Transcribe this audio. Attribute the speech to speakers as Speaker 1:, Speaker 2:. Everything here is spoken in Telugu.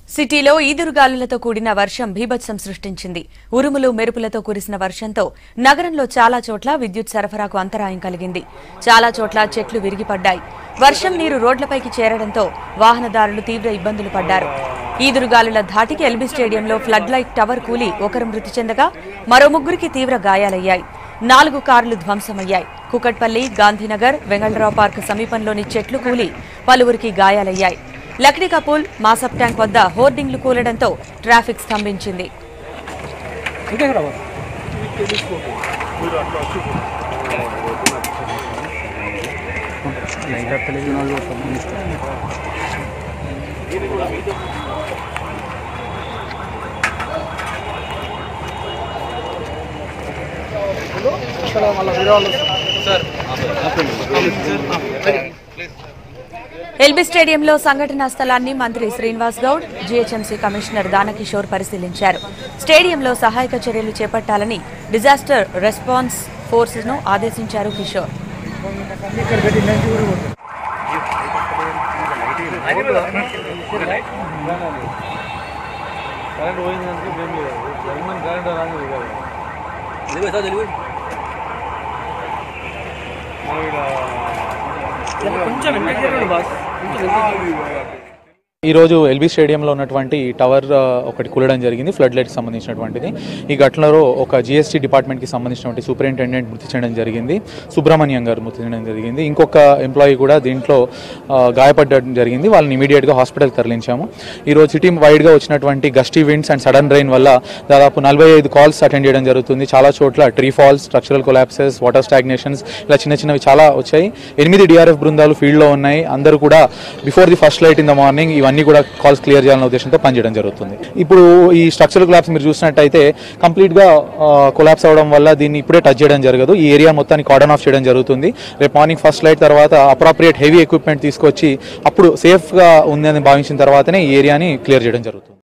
Speaker 1: సిటీలో ఈదురుగాలులతో కూడిన వర్షం బీభత్సం సృష్టించింది. ఉరుములు మెరుపులతో కురిసిన వర్షంతో నగరంలో చాలా చోట్ల విద్యుత్ సరఫరాకు అంతరాయం కలిగింది. చాలా చోట్ల చెట్లు విరిగిపడ్డాయి. వర్షం నీరు రోడ్లపైకి చేరడంతో వాహనదారులు తీవ్ర ఇబ్బందులు పడ్డారు. ఈదురుగాలుల ధాటికి ఎల్బీ స్టేడియంలో ఫ్లడ్ లైట్ టవర్ కూలి ఒకరు మృతి చెందగా మరో ముగ్గురికి తీవ్ర గాయాలయ్యాయి. 4 కార్లు ధ్వంసమయ్యాయి. కుకట్పల్లి, గాంధీనగర్, వెంగళరావు పార్క్ సమీపంలోని చెట్లు కూలి పలువురికి గాయాలయ్యాయి. లక్డీకపూల్, మాసప్ ట్యాంక్ వద్ద హోర్డింగ్లు కూలడంతో ట్రాఫిక్ స్తంభించింది. ఎల్బీ స్టేడియంలో సంఘటనా స్థలాన్ని మంత్రి శ్రీనివాస్ గౌడ్, జీహెచ్ఎంసీ కమిషనర్ దానకిషోర్ పరిశీలించారు. స్టేడియంలో సహాయక చర్యలు చేపట్టాలని డిజాస్టర్ రెస్పాన్స్ ఫోర్స్ ను ఆదేశించారు కిషోర్.
Speaker 2: ఈ రోజు ఎల్బీ స్టేడియంలో ఉన్నటువంటి టవర్ ఒకటి కూలడం జరిగింది, ఫ్లడ్ లైట్కి సంబంధించినటువంటిది. ఈ ఘటనలో ఒక జీఎస్టీ డిపార్ట్మెంట్కి సంబంధించినటువంటి సూపరింటెండెంట్ మృతి చెందడం జరిగింది, సుబ్రహ్మణ్యం గారు మృతి చెందడం జరిగింది. ఇంకొక ఎంప్లాయీ కూడా దీంట్లో గాయపడడం జరిగింది. వాళ్ళని ఇమీడియట్గా హాస్పిటల్కి తరలించాము. ఈరోజు సిటీ వైడ్గా వచ్చినటువంటి gusty winds and sudden rain వల్ల దాదాపు 45 కాల్స్ అటెండ్ చేయడం జరుగుతుంది. చాలా చోట్ల tree falls, structural collapses, water stagnations ఇలా చిన్నవి చాలా వచ్చాయి. 8 డిఆర్ఎఫ్ బృందాలు ఫీల్డ్లో ఉన్నాయి. అందరూ కూడా before the first light in the morning ఇవన్నీ కూడా కాల్స్ క్లియర్ చేయాలనే ఉద్దేశంతో పనిచేయడం జరుగుతుంది. ఇప్పుడు ఈ స్ట్రక్చరల్ కొలాప్స్ మీరు చూసినట్టయితే కంప్లీట్గా కొలాప్స్ అవడం వల్ల దీన్ని ఇప్పుడే టచ్ చేయడం జరగదు. ఈ ఏరియా మొత్తాన్ని కార్డన్ ఆఫ్ చేయడం జరుగుతుంది. రేపు మార్నింగ్ ఫస్ట్ లైట్ తర్వాత అప్రాప్రియేట్ హెవీ ఎక్విప్మెంట్ తీసుకొచ్చి అప్పుడు సేఫ్గా ఉందని భావించిన తర్వాతనే ఈ ఏరియాని క్లియర్ చేయడం జరుగుతుంది.